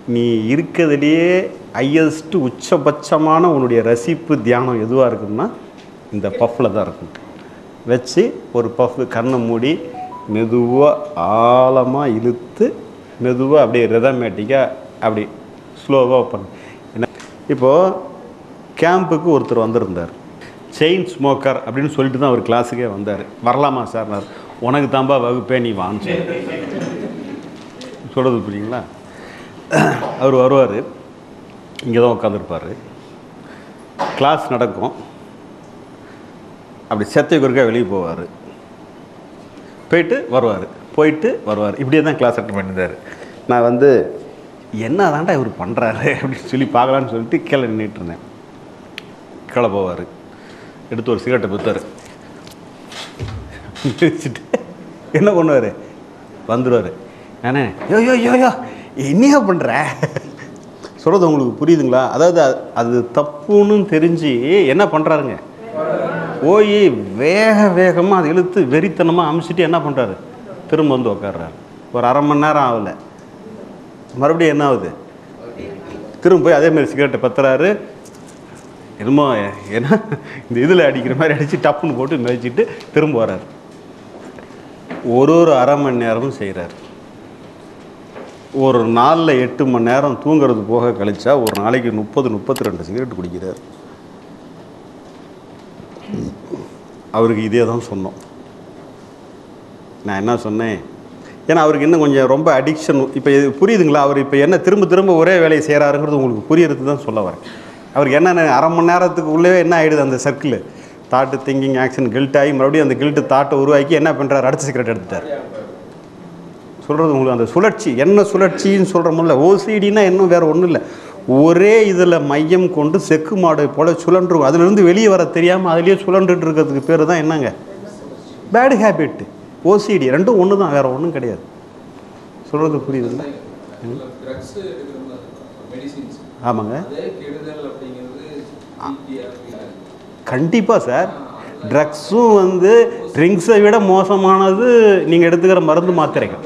நீ இருக்கிறதுலையே ஹையஸ்ட்டு உச்சபட்சமான உன்னுடைய ரசிப்பு தியானம் எதுவாக இருக்குன்னா இந்த பஃப்பில் தான் இருக்கும். வச்சு ஒரு பஃப் கண்ணை மூடி மெதுவாக ஆழமாக இழுத்து மெதுவாக அப்படியே ரிதமேட்டிக்காக அப்படி ஸ்லோவாக பண்ணு. என்ன இப்போது கேம்புக்கு ஒருத்தர் வந்திருந்தார், செயின் ஸ்மோக்கர் அப்படின்னு சொல்லிட்டு தான் அவர் கிளாஸுக்கே வந்தார். வரலாமா சார்? உனக்கு தாம்பா வகுப்பே, நீ வான்னு சொல்கிறது புரியுங்களா? அவர் வருவார், இங்கே தான் உட்காந்துருப்பார், கிளாஸ் நடக்கும், அப்படி செத்தை குறுக்கா வெளியே போவார், போயிட்டு வருவார், போயிட்டு வருவார், இப்படியே தான் கிளாஸ் அட்டன் பண்ணியிருந்தார். நான் வந்து என்ன தாண்டா இவர் பண்ணுறாரு அப்படின்னு சொல்லி பார்க்கலான்னு சொல்லிட்டு கீழே நின்றுட்டு இருந்தேன். கீழே போவார், எடுத்து ஒரு சிகரெட்டை பித்தார், வச்சுட்டு என்ன பண்ணுவார், வந்துடுவார். நானே யோ யோ யோ யோ என்னையா பண்ணுற சொல்கிறது உங்களுக்கு புரியுதுங்களா? அதாவது அது தப்புன்னு தெரிஞ்சு என்ன பண்ணுறாருங்க, போய் வேகமாக அதை இழுத்து வெறித்தனமாக அமிச்சிட்டு என்ன பண்ணுறாரு, திரும்ப வந்து உட்காடுறாரு. ஒரு அரை மணி நேரம் ஆகலை, மறுபடியும் என்ன ஆகுது, திரும்ப போய் அதேமாதிரி சிகரெட்டை பத்துறாரு. என்னமோ ஏன்னா இந்த இதில் அடிக்கிற மாதிரி அடித்து டப்புன்னு போட்டு மிதிச்சிட்டு திரும்ப வர்றாரு. ஒரு அரை மணி நேரமும் செய்கிறார். ஒரு நாளில் 8 மணி நேரம் தூங்கிறது போக கழிச்சா ஒரு நாளைக்கு 30-32 சிகரெட் குடிக்கிறார். அவருக்கு இதே தான் சொன்னோம். நான் என்ன சொன்னேன், ஏன்னா அவருக்கு இன்னும் கொஞ்சம் ரொம்ப அடிக்ஷன். இப்போ புரியுதுங்களா? அவர் இப்போ என்ன திரும்ப திரும்ப ஒரே வேலையை செய்கிறாருங்கிறது உங்களுக்கு புரியறது தான் சொல்ல வரேன். அவருக்கு என்ன அரை மணி நேரத்துக்கு உள்ளே என்ன ஆகிடுது, அந்த circle thought thinking action guilt ஆகி மறுபடியும் அந்த கில்ட்டு தாட்டை உருவாக்கி என்ன பண்ணுறாரு, அடுத்த சிகரெட் எடுத்துட்டார். சொல்கிறது உங்களுக்கு அந்த சுழற்சி என்ன சுழற்சின்னு சொல்கிற முடியல. ஓசிடினா இன்னும் வேறு ஒன்றும் இல்லை, ஒரே இதில் மையம் கொண்டு செக்கு மாடு போல் சுழன்றுருக்கும். அதிலிருந்து வெளியே வர தெரியாமல் அதிலேயே சுழன்றுட்டு இருக்கிறதுக்கு பேர் தான் என்னங்க, பேட் ஹேபிட்டு. ஓசிடி ரெண்டும் ஒன்று தான், வேறு ஒன்றும் கிடையாது. சொல்கிறது புரியுதுங்களா? ஆமாங்க, கண்டிப்பாக சார். ட்ரக்ஸும் வந்து ட்ரிங்க்ஸை விட மோசமானது நீங்கள் எடுத்துக்கிற மருந்து மாத்திரைகள்.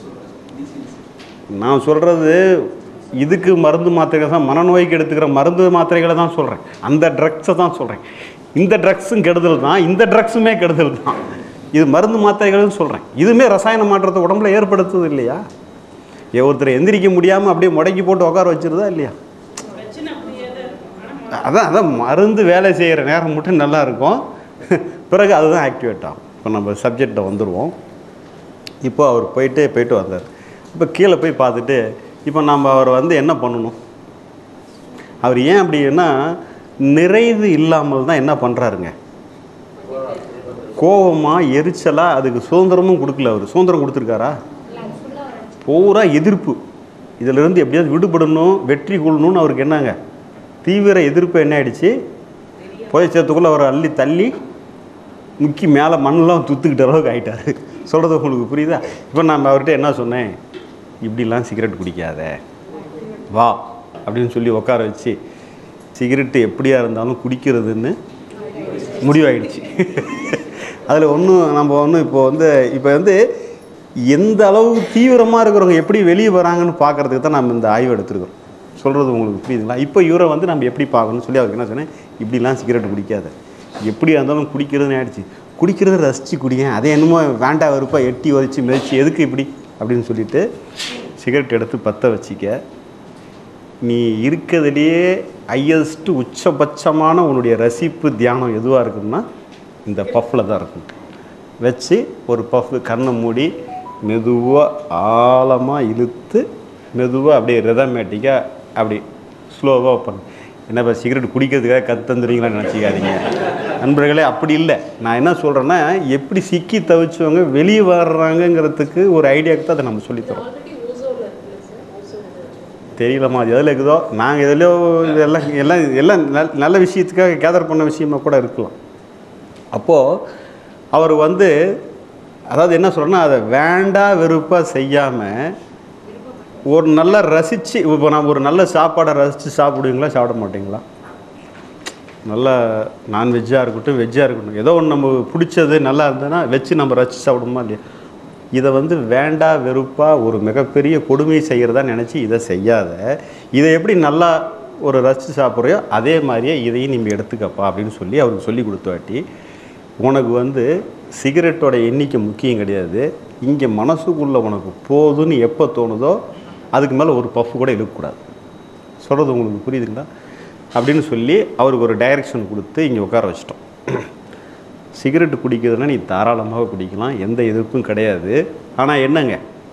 நான் சொல்கிறது இதுக்கு மருந்து மாத்திரைகள் தான், மனநோய்க்கு எடுத்துக்கிற மருந்து மாத்திரைகளை தான் சொல்கிறேன், அந்த ட்ரக்ஸை தான் சொல்கிறேன். இந்த ட்ரக்ஸும் கெடுதல் தான், இந்த ட்ரக்ஸுமே கெடுதல் தான். இது மருந்து மாத்திரைகள்னு சொல்கிறேன். இதுவுமே ரசாயன மாற்றத்தை உடம்புல ஏற்படுத்துது இல்லையா? ஒருத்தர் எந்திரிக்க முடியாமல் அப்படியே முடக்கி போட்டு உட்கார வச்சுருதா இல்லையா? அதான் மருந்து வேலை செய்கிற நேரம் மட்டும் நல்லா இருக்கும், பிறகு அதுதான் ஆக்டிவேட் ஆகும். இப்போ நம்ம சப்ஜெக்டை வந்துடுவோம். இப்போ அவர் போயிட்டு வந்தார். இப்போ கீழே போய் பார்த்துட்டு இப்போ நம்ம அவர் வந்து என்ன பண்ணணும், அவர் ஏன் அப்படின்னா நிறைவு இல்லாமல் தான் என்ன பண்ணுறாருங்க, கோபமாக எரிச்சலாக அதுக்கு சுதந்திரமும் கொடுக்கல. அவர் சுதந்திரம் கொடுத்துருக்காரா? பூரா எதிர்ப்பு. இதிலிருந்து எப்படியாவது விடுபடணும், வெற்றி கொள்ளணும்னு அவருக்கு என்னங்க தீவிர எதிர்ப்பு என்ன ஆகிடுச்சு, புதைச்சத்துக்குள்ளே அவர் அள்ளி தள்ளி முக்கி மேலே மண்ணெலாம் துத்துக்கிட்ட அளவுக்கு ஆகிட்டார். சொல்கிறது உங்களுக்கு புரியுதா? இப்போ நான் அவர்கிட்ட என்ன சொன்னேன், இப்படிலாம் சிகரெட் குடிக்காத வா அப்படின்னு சொல்லி உட்கார வச்சு சிகரெட்டு எப்படியா இருந்தாலும் குடிக்கிறதுன்னு முடிவாயிடுச்சு. அதில் நம்ம இப்போ வந்து எந்த அளவுக்கு தீவிரமாக இருக்கிறவங்க எப்படி வெளியே வராங்கன்னு பார்க்குறதுக்கு தான் நம்ம இந்த ஆய்வு எடுத்துருக்கோம். சொல்கிறது உங்களுக்கு புரியுதுங்களா? இப்போ இவரை வந்து நம்ம எப்படி பார்க்கணும்னு சொல்லி அவருக்கு என்ன சொன்னேன், இப்படிலாம் சிகரெட் குடிக்காத, எப்படியா இருந்தாலும் குடிக்கிறதுன்னு ஆகிடுச்சு, குடிக்கிறத ரசித்து குடிங்க, அதே என்னமோ வேண்டா வெறுப்பாக எட்டி வச்சு மிதிச்சு எதுக்கு இப்படி அப்படின்னு சொல்லிவிட்டு சிகரெட் எடுத்து பற்ற வச்சிக்க. நீ இருக்கிறதுலையே ஹையஸ்ட்டு உச்சபட்சமான உன்னுடைய ரசிப்பு தியானம் எதுவாக இருக்குன்னா இந்த பஃப்பில் தான் இருக்கும். வச்சு ஒரு பஃப் கண்ணை மூடி மெதுவாக ஆழமாக இழுத்து மெதுவாக அப்படியே ரிதமேட்டிக்காக அப்படி ஸ்லோவாக பண்ணு. என்னப்பா சிகரெட் குடிக்கிறதுக்காக கற்றுந்துறீங்களான்னு நினச்சிக்காதீங்க நண்பர்களே, அப்படி இல்லை. நான் என்ன சொல்கிறேன்னா, எப்படி சிக்கி தவிச்சவங்க வெளியே வர்றாங்கங்கிறதுக்கு ஒரு ஐடியாவுக்கு தான் அதை நம்ம சொல்லித்தரோம். தெரியலம்மா அது எதில் இருக்குதோ, நாங்கள் எதுலையோ இதெல்லாம் எல்லாம் நல்ல விஷயத்துக்காக கேதர் பண்ண விஷயமா கூட இருக்கலாம். அப்போது அவர் வந்து அதாவது என்ன சொல்கிறேன்னா, அதை வேண்டா வெறுப்பாக செய்யாமல் ஒரு நல்லா ரசித்து, இப்போ நான் ஒரு நல்ல சாப்பாடை ரசித்து சாப்பிடுவீங்களா சாப்பிட மாட்டிங்களா? நல்லா நான்வெஜ்ஜாக இருக்கட்டும் வெஜ்ஜாக இருக்கட்டும், ஏதோ ஒன்று நம்ம பிடிச்சது நல்லா இருந்ததுன்னா வச்சு நம்ம ரசித்து சாப்பிடுமா இல்லையா? இதை வந்து வேண்டா வெறுப்பாக ஒரு மிகப்பெரிய கொடுமை செய்கிறதா நினச்சி இதை செய்யாத. இதை எப்படி நல்லா ஒரு ரசித்து சாப்பிட்றியோ அதே மாதிரியே இதையும் நீங்கள் எடுத்துக்கப்பா அப்படின்னு சொல்லி அவருக்கு சொல்லி கொடுத்தாட்டி, உனக்கு வந்து சிகரெட்டோட எண்ணிக்கை முக்கியம் கிடையாது. இங்கே மனசுக்குள்ளே உனக்கு போதுன்னு எப்போ தோணுதோ அதுக்கு மேலே ஒரு பஃப் கூட இழுக்கக்கூடாது. சொல்கிறது உங்களுக்கு புரியுதுங்களா? அப்படின்னு சொல்லி அவருக்கு ஒரு டைரெக்ஷன் கொடுத்து இங்கே உட்கார வச்சிட்டோம். சிகரெட்டு குடிக்கிறதுனா நீ தாராளமாக குடிக்கலாம், எந்த எதிர்ப்பும் கிடையாது. ஆனால் என்னங்க,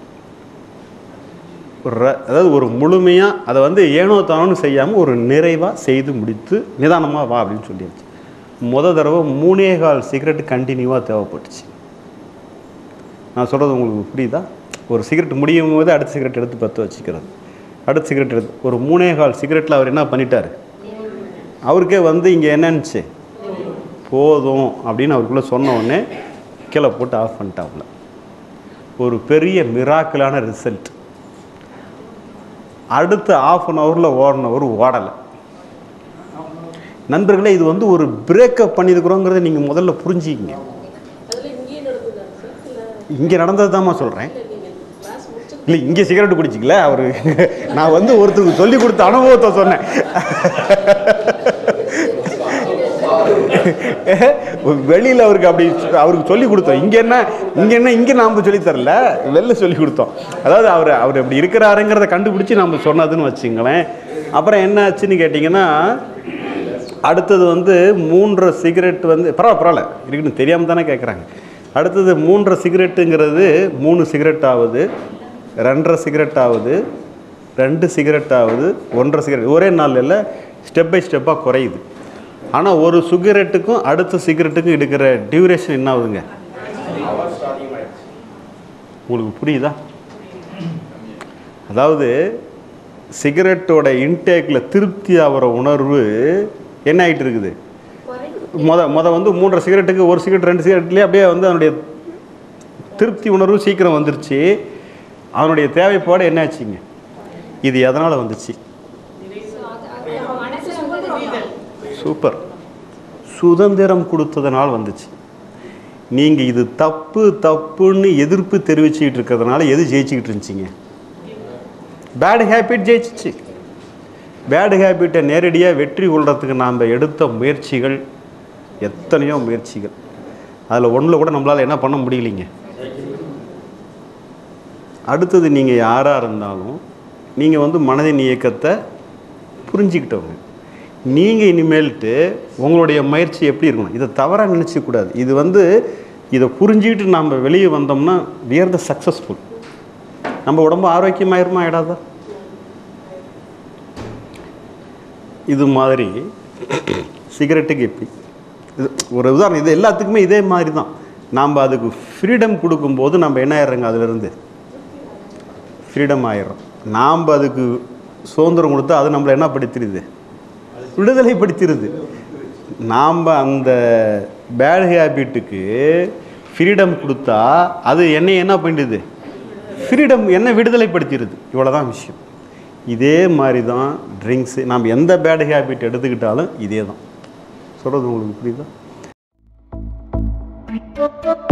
அதாவது ஒரு முழுமையாக அதை வந்து ஏனோ தானோன்னு செய்யாமல் ஒரு நிறைவாக செய்து முடித்து நிதானமாக வா அப்படின்னு சொல்லிடுச்சு. தடவை 3.25 சிகரெட்டு கண்டினியூவாக தேவைப்பட்டுச்சு. நான் சொல்கிறது உங்களுக்கு புரியுதா? ஒரு சிகரெட் முடியும் போது அடுத்த சிகரெட் எடுத்து பற்ற வச்சுக்கிறது, அடுத்த சிகரெட் எடுத்து ஒரு 3.25 சிகரெட்டில் அவர் என்ன பண்ணிட்டார்? அவருக்கே வந்து இங்கே என்னன்னுச்சு போதும் அப்படின்னு அவருக்குள்ளே சொன்ன உடனே கீழே போட்டு ஆஃப் பண்ணிட்டாப்புல. ஒரு பெரிய மிராக்கிளான ரிசல்ட். அடுத்த ½ ஹவரில் ஓடினவர் ஓடலை. நண்பர்களே, இது வந்து ஒரு பிரேக்கப் பண்ணியிருக்கிறோங்கிறத நீங்கள் முதல்ல புரிஞ்சிக்கிங்க. இங்கே நடந்தது தான்மா சொல்கிறேன். இல்லை, இங்கே சிகரெட்டு குடிச்சிக்கல அவர். நான் வந்து ஒருத்தருக்கு சொல்லி கொடுத்த அனுபவத்தை சொன்னேன். வெளியில் அவருக்கு அப்படி அவருக்கு சொல்லி கொடுத்தோம். இங்கே நாம் சொல்லி தரல, வெளில சொல்லி கொடுத்தோம். அதாவது அவர் எப்படி இருக்கிறாருங்கிறத கண்டுபிடிச்சி நம்ம சொன்னதுன்னு வச்சுங்களேன். அப்புறம் என்ன ஆச்சுன்னு கேட்டிங்கன்னா, அடுத்தது வந்து 3.5 சிகரெட் வந்து பரவாயில்ல இருக்குன்னு தெரியாமல் தானே கேட்குறாங்க. அடுத்தது 3.5 சிகரெட்டுங்கிறது 3 சிகரெட் ஆகுது, 2.5 சிகரெட் ஆகுது, 2 சிகரெட் ஆகுது, 1.5 சிகரெட். ஒரே நாள் இல்லை, ஸ்டெப் பை ஸ்டெப்பாக குறையுது. ஆனால் ஒரு சிகரெட்டுக்கும் அடுத்த சிகரெட்டுக்கும் எடுக்கிற டியூரேஷன் என்ன ஆகுதுங்க? உங்களுக்கு புரியுதா? அதாவது சிகரெட்டோட இன்டேக்கில் திருப்தி ஆகிற உணர்வு என்ன ஆகிட்டு இருக்குது? வந்து 3.5 சிகரெட்டுக்கு 1 சிகரெட் 2 சிகரெட்லேயே அப்படியே வந்து அதனுடைய திருப்தி உணர்வு சீக்கிரம் வந்துருச்சு. அவனுடைய தேவைப்பாடு என்ன ஆச்சுங்க? இது எதனால் வந்துச்சு? சூப்பர், சுதந்திரம் கொடுத்ததுனால வந்துச்சு. நீங்கள் இது தப்பு தப்புன்னு எதிர்ப்பு தெரிவிச்சுக்கிட்டு இருக்கிறதுனால எது ஜெயிச்சுக்கிட்டு இருந்துச்சிங்க? பேட் ஹேபிட் ஜெயிச்சிச்சு. பேட் ஹேபிட்டை நேரடியாக வெற்றி கொள்றதுக்கு நாம் எடுத்த முயற்சிகள் எத்தனையோ முயற்சிகள், அதில் ஒன்றில் கூட நம்மளால் என்ன பண்ண முடியலைங்க. அடுத்தது நீங்கள் யாராக இருந்தாலும் நீங்கள் வந்து மனதின் இயக்கத்தை புரிஞ்சிக்கிட்டவங்க. நீங்கள் இனிமேல்ட்டு உங்களுடைய முயற்சி எப்படி இருக்கணும், இதை தவறாக நினச்சிக்கூடாது. இது வந்து இதை புரிஞ்சுக்கிட்டு நம்ம வெளியே வந்தோம்னா we are the successful. நம்ம உடம்பு ஆரோக்கியமாயிருமா ஆகிடாதா? இது மாதிரி சிகரெட்டுக்கு எப்படி இது ஒரு உதாரணம். இது எல்லாத்துக்குமே இதே மாதிரி தான். நாம் அதுக்கு ஃப்ரீடம் கொடுக்கும்போது நம்ம என்ன ஆயிடுறோங்க, அதிலிருந்து ஃப்ரீடம் ஆயிடுறோம். நாம் அதுக்கு சுதந்திரம் கொடுத்தா அது நம்மளை என்ன படுத்திடுது? விடுதலைப்படுத்திடுது. நாம் அந்த பேட் ஹேபிட்டுக்கு ஃப்ரீடம் கொடுத்தா அது என்னை என்ன பண்ணிடுது? ஃப்ரீடம் என்ன விடுதலைப்படுத்திடுது. இவ்வளோதான் விஷயம். இதே மாதிரி தான் ட்ரிங்க்ஸு. நாம் எந்த பேட் ஹேபிட் எடுத்துக்கிட்டாலும் இதே தான். சொல்கிறது உங்களுக்கு புரியுதா?